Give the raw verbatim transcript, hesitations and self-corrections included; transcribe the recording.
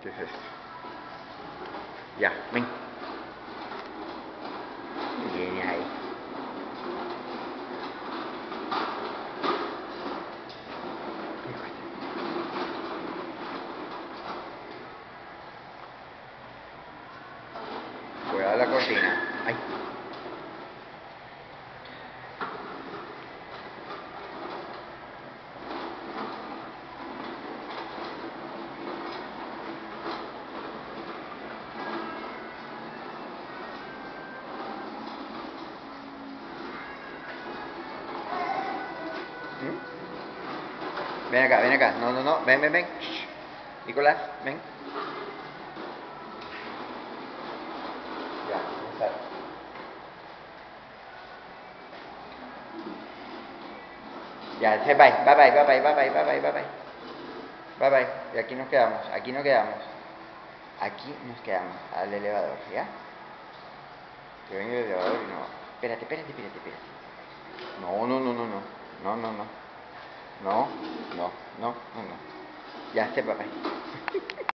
¿Qué es esto? Ya, ven. Viene ahí. Cuidado la cortina. Ay. ¿Mm? Ven acá, ven acá. No, no, no. Ven, ven, ven. Shh. Nicolás, ven. Ya, está. Ya, se bye, bye, bye, bye, bye, bye, bye, bye, bye, bye, bye. Bye, bye. Y aquí nos quedamos, aquí nos quedamos. Aquí nos quedamos, al elevador, ¿ya? Que venga el elevador y no. Espérate, espérate, espérate, espérate. No, no, no, no, no. No, no, no. No, no, no, no, no. Ya, se bye, bye.